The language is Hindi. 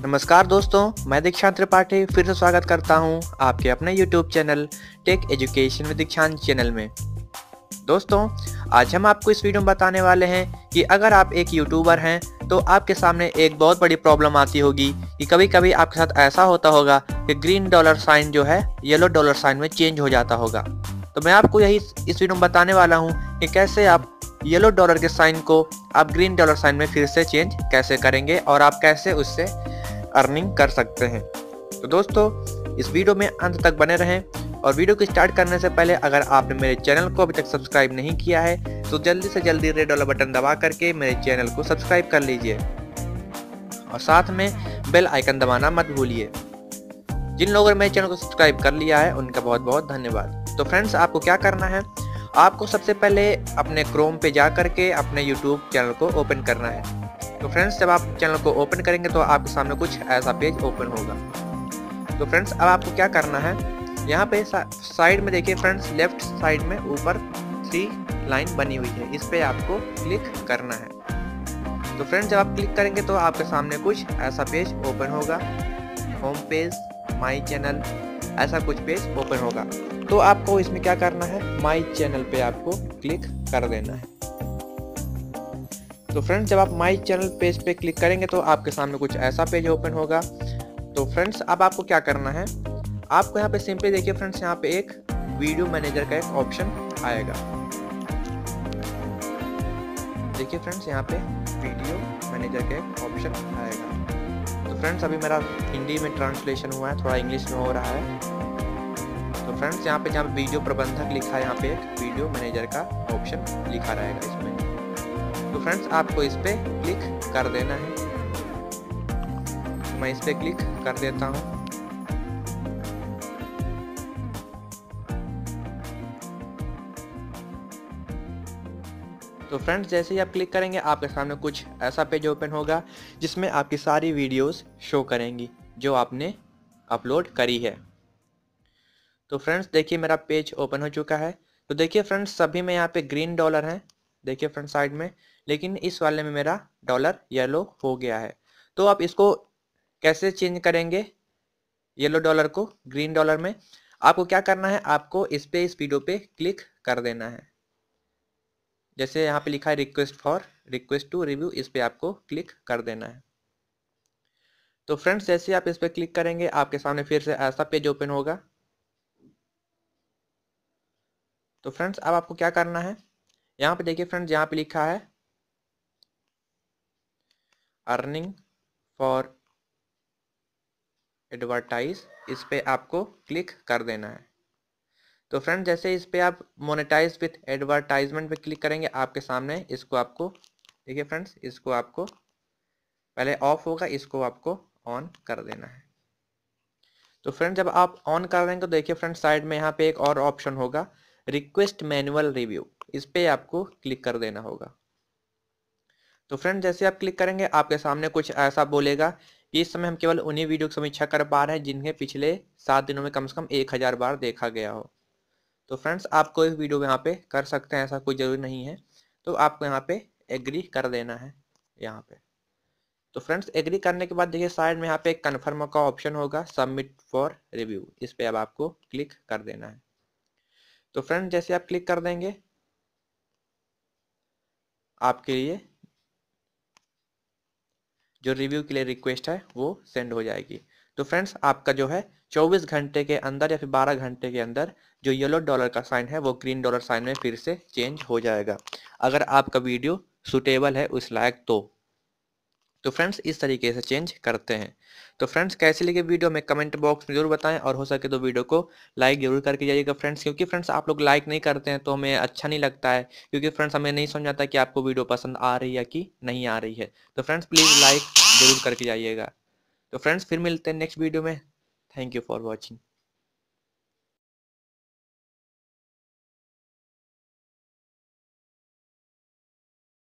नमस्कार दोस्तों, मैं दीक्षांत त्रिपाठी फिर से स्वागत करता हूं आपके अपने YouTube channel tech education with Dikshant channel में। दोस्तों, आज हम आपको इस वीडियो में बताने वाले हैं कि अगर आप एक यूट्यूबर हैं तो आपके सामने एक बहुत बड़ी प्रॉब्लम आती होगी कि कभी कभी आपके साथ ऐसा होता होगा कि ग्रीन डॉलर साइन जो है येलो डॉलर साइन में चेंज हो जाता होगा। तो मैं आपको यही इस वीडियो में बताने वाला हूँ कि कैसे आप येलो डॉलर के साइन को आप ग्रीन डॉलर साइन में फिर से चेंज कैसे करेंगे और आप कैसे उससे अर्निंग कर सकते हैं। तो दोस्तों, इस वीडियो में अंत तक बने रहें और वीडियो को स्टार्ट करने से पहले अगर आपने मेरे चैनल को अभी तक सब्सक्राइब नहीं किया है तो जल्दी से जल्दी रेड वाला बटन दबा करके मेरे चैनल को सब्सक्राइब कर लीजिए और साथ में बेल आइकन दबाना मत भूलिए। जिन लोगों ने मेरे चैनल को सब्सक्राइब कर लिया है उनका बहुत बहुत धन्यवाद। तो फ्रेंड्स, आपको क्या करना है, आपको सबसे पहले अपने क्रोम पे जा करके अपने यूट्यूब चैनल को ओपन करना है। तो फ्रेंड्स, जब आप चैनल को ओपन करेंगे तो आपके सामने कुछ ऐसा पेज ओपन होगा। तो फ्रेंड्स, अब आपको क्या करना है, यहाँ पे साइड में देखिए फ्रेंड्स, लेफ्ट साइड में ऊपर 3 लाइन बनी हुई है, इस पे आपको क्लिक करना है। तो फ्रेंड्स, जब आप क्लिक करेंगे तो आपके सामने कुछ ऐसा पेज ओपन होगा, होम पेज, माई चैनल, ऐसा कुछ पेज ओपन होगा। तो आपको इसमें क्या करना है, माई चैनल पे आपको क्लिक कर देना है। तो फ्रेंड्स, जब आप माई चैनल पेज पे क्लिक करेंगे तो आपके सामने कुछ ऐसा पेज ओपन होगा। तो फ्रेंड्स, अब आपको क्या करना है, आपको यहाँ पे सिंपली देखिए फ्रेंड्स, यहाँ पे एक वीडियो मैनेजर का एक ऑप्शन आएगा। देखिए फ्रेंड्स, यहाँ पे वीडियो मैनेजर का एक ऑप्शन आएगा। तो फ्रेंड्स, अभी मेरा हिंदी में ट्रांसलेशन हुआ है, थोड़ा इंग्लिश में हो रहा है। तो फ्रेंड्स, यहाँ पे जहाँ वीडियो प्रबंधक लिखा है, यहाँ पे एक वीडियो मैनेजर का ऑप्शन लिखा रहेगा इसमें। तो फ्रेंड्स, आपको इस पे क्लिक कर देना है। मैं इस पे क्लिक कर देता हूँ। तो फ्रेंड्स, जैसे ही आप क्लिक करेंगे आपके सामने कुछ ऐसा पेज ओपन होगा जिसमें आपकी सारी वीडियोस शो करेंगी जो आपने अपलोड करी है। तो फ्रेंड्स, देखिए मेरा पेज ओपन हो चुका है। तो देखिए फ्रेंड्स, सभी में यहाँ पे ग्रीन डॉलर हैं, देखिए फ्रेंड्स साइड में, लेकिन इस वाले में मेरा डॉलर येलो हो गया है। तो आप इसको कैसे चेंज करेंगे येलो डॉलर को ग्रीन डॉलर में, आपको क्या करना है, आपको इस वीडियो पे क्लिक कर देना है। जैसे यहाँ पे लिखा है रिक्वेस्ट टू रिव्यू, इस पे आपको क्लिक कर देना है। तो फ्रेंड्स, जैसे आप इस पे क्लिक करेंगे आपके सामने फिर से ऐसा पेज ओपन होगा। तो फ्रेंड्स, अब आपको क्या करना है, यहाँ पे देखिए फ्रेंड्स, यहाँ पे लिखा है अर्निंग फॉर एडवर्टाइज, इस पे आपको क्लिक कर देना है। तो फ्रेंड, जैसे इस पे आप मोनेटाइज विथ एडवर्टाइजमेंट पे क्लिक करेंगे आपके सामने इसको आपको देखिए फ्रेंड्स, इसको आपको पहले ऑफ होगा, इसको आपको ऑन कर देना है। तो फ्रेंड, जब आप ऑन कर देंगे तो देखिए फ्रेंड, साइड में यहाँ पे एक और ऑप्शन होगा रिक्वेस्ट मैनुअल रिव्यू, इस पे आपको क्लिक कर देना होगा। तो फ्रेंड, जैसे आप क्लिक करेंगे आपके सामने कुछ ऐसा बोलेगा कि इस समय हम केवल उन्हीं वीडियो की समीक्षा कर पा रहे हैं जिन्हें पिछले 7 दिनों में कम से कम 1000 बार देखा गया हो। तो फ्रेंड्स, आप कोई वीडियो यहाँ पे कर सकते हैं, ऐसा कोई ज़रूरी नहीं है। तो आपको यहाँ पे एग्री कर देना है यहाँ पे। तो फ्रेंड्स, एग्री करने के बाद देखिए साइड में यहाँ पे एक कन्फर्म का ऑप्शन होगा सबमिट फॉर रिव्यू, इस पे अब आपको क्लिक कर देना है। तो फ्रेंड्स, जैसे आप क्लिक कर देंगे आपके लिए जो रिव्यू के लिए रिक्वेस्ट है वो सेंड हो जाएगी। तो फ्रेंड्स, आपका जो है 24 घंटे के अंदर या फिर 12 घंटे के अंदर जो येलो डॉलर का साइन है वो ग्रीन डॉलर साइन में फिर से चेंज हो जाएगा, अगर आपका वीडियो सूटेबल है उस लायक तो फ्रेंड्स, इस तरीके से चेंज करते हैं। तो फ्रेंड्स, कैसे लगे वीडियो में कमेंट बॉक्स में जरूर बताएं और हो सके तो वीडियो को लाइक जरूर करके जाइएगा फ्रेंड्स, क्योंकि फ्रेंड्स आप लोग लाइक नहीं करते हैं तो हमें अच्छा नहीं लगता है, क्योंकि फ्रेंड्स हमें नहीं समझ आता कि आपको वीडियो पसंद आ रही है कि नहीं आ रही है। तो फ्रेंड्स, प्लीज़ लाइक जरूर करके जाइएगा। तो फ्रेंड्स, फिर मिलते हैं नेक्स्ट वीडियो में। Thank you for watching.